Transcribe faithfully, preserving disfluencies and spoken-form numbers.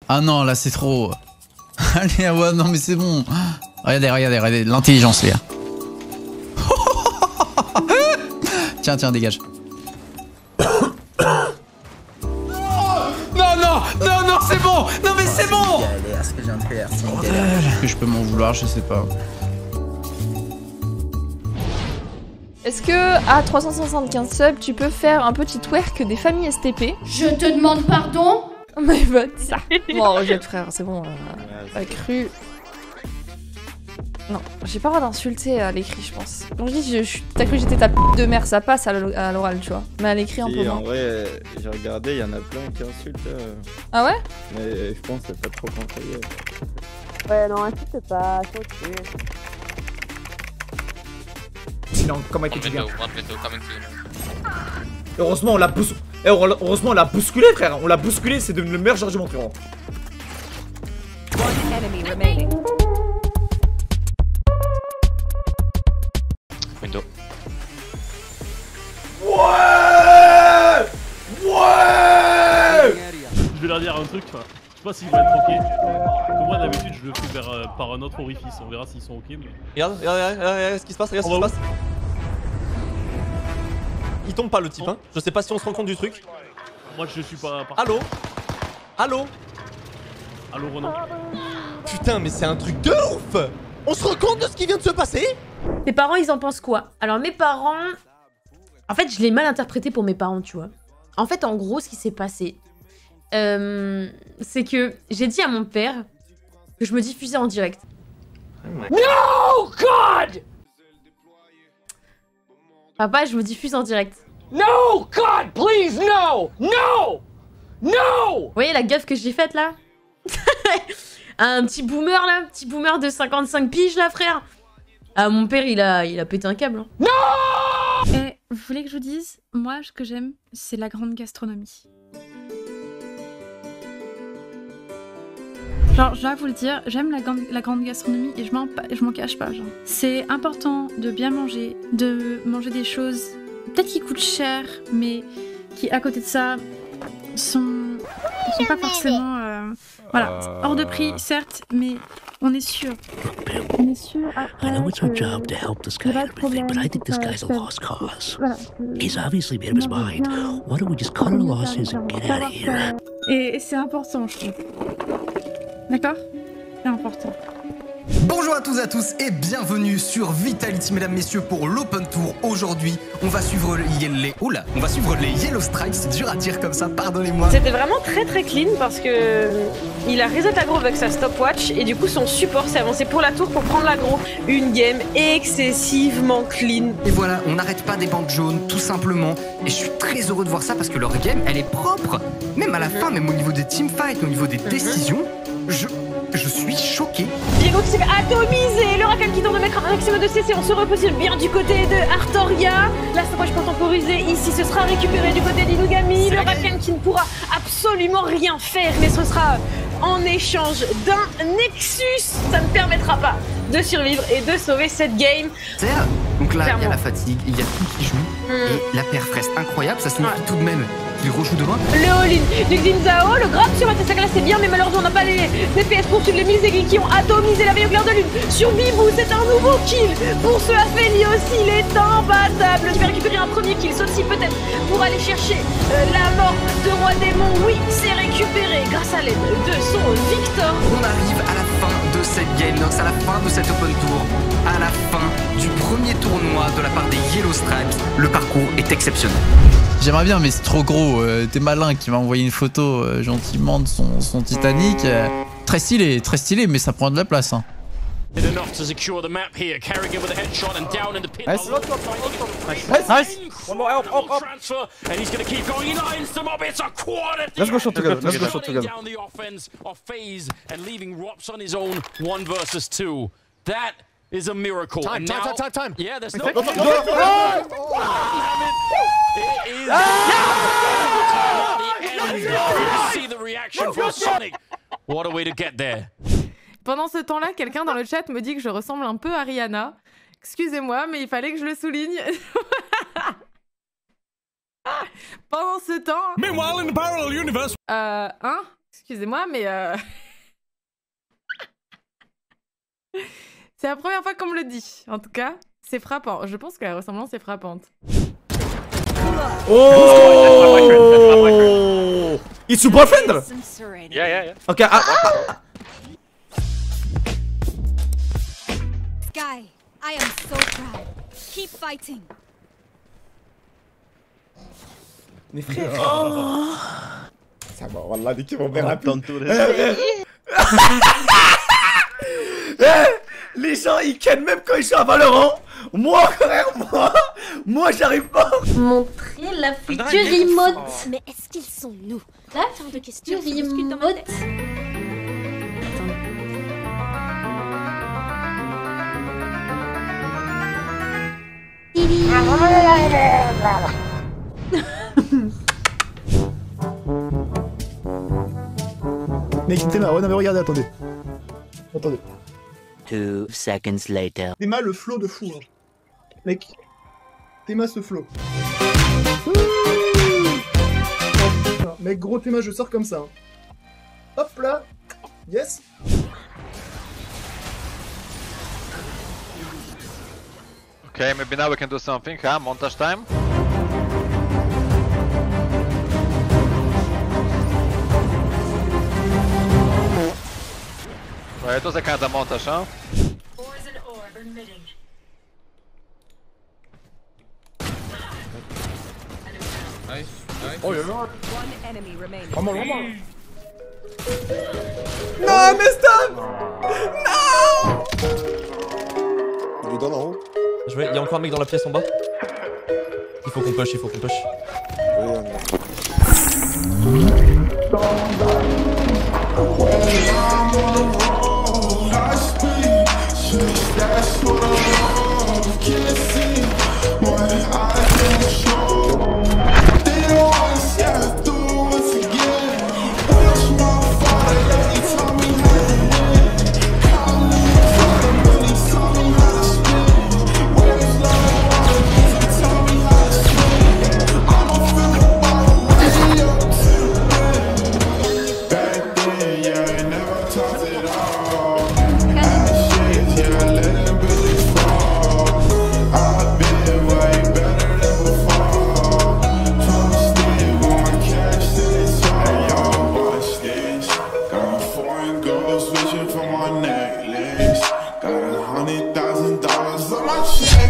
Ah non, là c'est trop. Allez, ouais, non mais c'est bon. Regardez, regardez, regardez, l'intelligence, les gars. Tiens, tiens, dégage. Non, non, non, non, c'est bon. Non mais c'est bon. Est-ce que je peux m'en vouloir, je sais pas. Est-ce que à trois cent soixante-quinze subs, tu peux faire un petit twerk des familles S T P? Je te demande pardon. My bad. Bon, rejette frère, c'est bon. Euh, la cru. Non, j'ai pas le droit d'insulter à l'écrit, je pense. Donc je dis, je, je, t'as cru que j'étais ta p de mère, ça passe à l'oral, tu vois. Mais à l'écrit, un peu moins. En vrai, j'ai regardé, il y en a plein qui insultent. Euh... Ah ouais? Mais je pense que c'est pas trop conseillé. Ouais, non, insulte pas, c'est ok. Sinon, comment il était Heureusement, on l'a bous... eh, heureusement, on l'a bousculé, frère. On l'a bousculé, c'est devenu le meilleur joueur du monde, frérot. Window. Ouais Ouais Je vais leur dire un truc, enfin, je sais pas s'ils vont être ok. Que moi d'habitude je le fais vers, euh, par un autre orifice, on verra s'ils sont ok. Mais... Regarde, regarde, regarde, regarde ce qui se passe, regarde ce qui se passe. Il tombe pas le type, hein. Je sais pas si on se rend compte du truc. Moi je suis pas... Allô Allô Allô Renan. Putain, mais c'est un truc de ouf. On se rend compte de ce qui vient de se passer? Tes parents, ils en pensent quoi? Alors mes parents... En fait, je l'ai mal interprété pour mes parents, tu vois. En fait, en gros, ce qui s'est passé, euh, c'est que j'ai dit à mon père que je me diffusais en direct. No, God! Papa, je me diffuse en direct. No, God, please, no! No! No! Vous voyez la gaffe que j'ai faite, là? Un petit boomer, là, petit boomer de cinquante-cinq piges, là, frère. Ah, mon père, il a, il a pété un câble. Hein. Non! Et vous voulez que je vous dise, moi, ce que j'aime, c'est la grande gastronomie. Genre, je dois vous le dire, j'aime la, la grande gastronomie et je m'en je m'en cache pas, genre. C'est important de bien manger, de manger des choses, peut-être qui coûtent cher, mais qui, à côté de ça, sont, sont pas forcément... Euh, voilà, hors de prix, certes, mais on est sûr. On est sûr. I know it's our job to help this guy and everything, but I think this guy's a lost cause. He's obviously made up his mind. Why don't we just cut our losses and get out of here? Et, et c'est important, je trouve. D'accord? C'est important. Bonjour à tous et à tous et bienvenue sur Vitality, mesdames, messieurs, pour l'Open Tour. Aujourd'hui, on va suivre les... Oh là, on va suivre les Yellow Stripes, c'est dur à dire comme ça, pardonnez-moi. C'était vraiment très très clean parce que il a reset l'aggro avec sa stopwatch et du coup son support s'est avancé pour la tour pour prendre l'aggro. Une game excessivement clean. Et voilà, on n'arrête pas des bandes jaunes, tout simplement. Et je suis très heureux de voir ça parce que leur game, elle est propre. Même à la fin, même au niveau des teamfights, au niveau des décisions, je... Je suis choqué. Diego qui s'est fait atomiser. Le Rakan qui tente de mettre un maximum de C C. On se repositionne bien du côté de Artoria. La stopwatch pour temporiser. Ici, ce sera récupéré du côté d'Inugami. Le Rakan qui ne pourra absolument rien faire. Mais ce sera en échange d'un Nexus. Ça ne permettra pas de survivre et de sauver cette game. Donc là, Clairement. il y a la fatigue, il y a tout qui joue. Mm. Et la perf reste incroyable. Ça signifie ouais. tout de même qu'il rejoue de loin. Le all-in du Xinzao, le grab sur Matessaka, c'est bien, mais malheureusement on n'a pas les P P S pour suivre les mille aiguilles qui ont atomisé la meilleure de lune sur Bibou. C'est un nouveau kill pour ce Apheli aussi, il est imbattable. Il va récupérer un premier kill, sauf si peut-être pour aller chercher euh, la mort de Roi Démon. Oui, c'est récupéré grâce à l'aide de son Victor. On arrive à la fin de cette game, donc c'est à la fin de cet Open Tour, à la fin du premier tournoi de la part des Yellow Stripes. Le parcours est exceptionnel. J'aimerais bien, mais c'est trop gros. Euh, T'es malin qui m'a envoyé une photo euh, gentiment de son, son Titanic. Euh, très stylé, très stylé, mais ça prend de la place. Hein. Nice. Nice. Nice. One more help, help, help. And he's going to keep going. He lines them up. It's a quad. Let's go shot together. Let's go shot together. Down the offense of FaZe and leaving Rops on his own. One versus two. That is a miracle. Time, time, time, time, time. Yeah, there's no. Go, go, go, go. Oh! It is. Ah! You see the reaction from Sonic. What a way to get there. Pendant ce temps-là, quelqu'un dans le chat me dit que je ressemble un peu à Rihanna. Excusez-moi, mais il fallait que je le souligne. Pendant ce temps... Meanwhile, in the parallel universe... Euh, hein Excusez-moi, mais euh... c'est la première fois qu'on me le dit. En tout cas, c'est frappant. Je pense que la ressemblance est frappante. Oh! It's your boyfriend? Yeah, yeah, yeah. Ok, ah, ah, ah. Sky, I am so proud. Keep fighting. Mes frères. Oh. Ça va, wallah, dès qu'ils vont faire un peu. Les gens ils kennent même quand ils sont à Valorant. Moi frère, moi Moi j'arrive pas. Montrer la future emote. Mais est-ce qu'ils sont nous? La future emote. Mec, Théma, ouais, non mais regardez, attendez. Attendez. Two seconds later. Théma, le flow de fou, hein. Mec. Théma, ce flow. Mec, gros Théma, je sors comme ça. Hein. Hop là. Yes. Okay, maybe now we can do something, huh? Montage time. Ouais, to kind of montage, huh? Nice, nice. Oh, you're not. One enemy remaining. Come on, come on. Non, mais stop! Non! Il est dans en haut. Je vais, il y a encore un mec dans la pièce en bas. Il faut qu'on push, il faut qu'on push. Oui, on Got a hundred thousand dollars on my check.